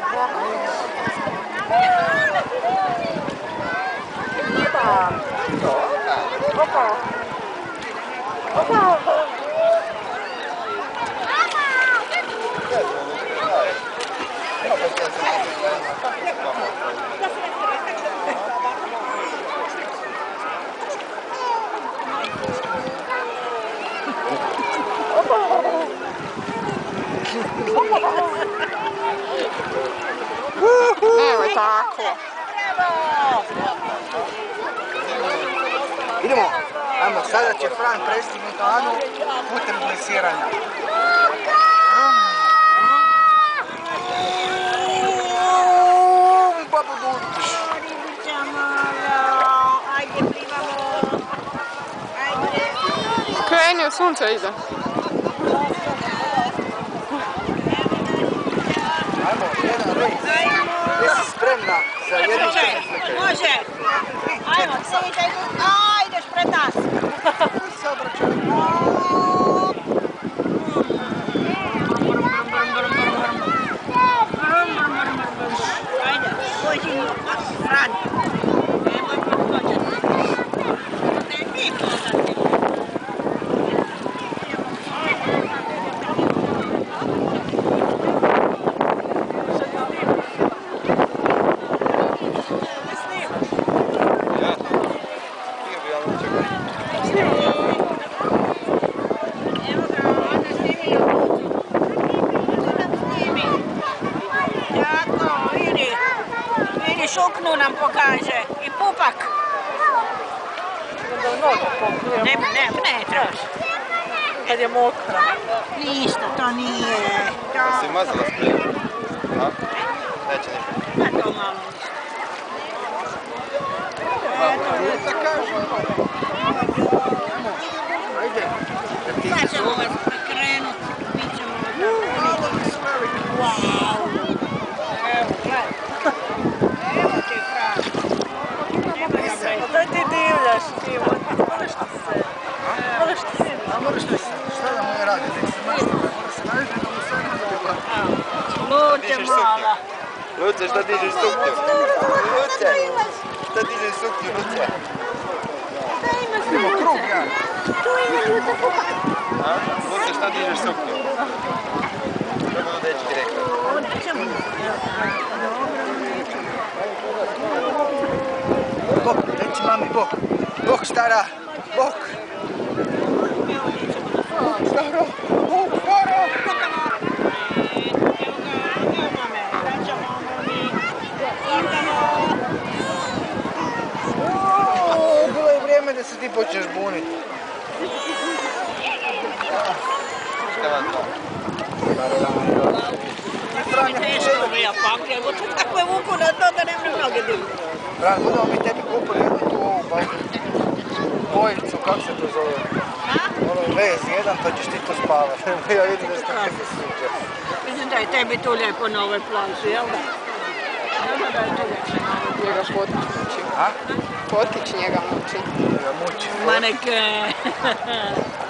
Nemoj tako. Idemo. Ajmo, sada će Fran prestignuti Anu putem dresiranja. Babu Dutiš. Ribica mala. Ajde, plivamo. Ajde. Kreni, sunce ide. Ajmo, jedan rejs. Jesi spremna za jednu četvrtke? Može. Ajmo, sjedite. Ajdeš pred nas. Se obraćaj. Ajde, pođi Fran. Nemoj podpođati. Ne, mi hodati. Šuknu nam pokaže i pupak. Ne trebaš. Kad je mokra. Ništa, to nije. Si mazala spremno? A? Neće nikad. Pa to malo ništa. Ajde. Sad ćemo vas krenut. Mi ćemo vas wow. Evo, gledaj. Evo ti Fran. Daj ti divljaš, Ivo. Voliš ti se. Voliš ti se. A moraš li se? Šta da mu je radi? Nek se mašta, mora se nađe da mu sve ne bude. Luce mala. Luce, šta dižeš suknju? Luce, šta dižeš suknju, Luce? Idemo krug, ja. A? Luce, šta dižeš suknju? Kako budu dečki rekli? Bok, reći mami bok. Bok, stara. Bok. Staro. Bok, staro. Bilo je vrijeme da se ti počneš buniti. Šta vam to? Evo tu takve vuku na to da nema mnoge divne. Fran, budemo mi tebi kupili jednu tu ovu bojicu, kako se to zove? Ono vez jedan, pa ćeš ti to spavati. Ja vidim da ste tebi super. Mislim da je tebi tu lijepo na ovoj plaži, jel da? Da je tu lijepo na ovoj Njega potić muči. A? Potić njega muči. Njega muči. Ma neke.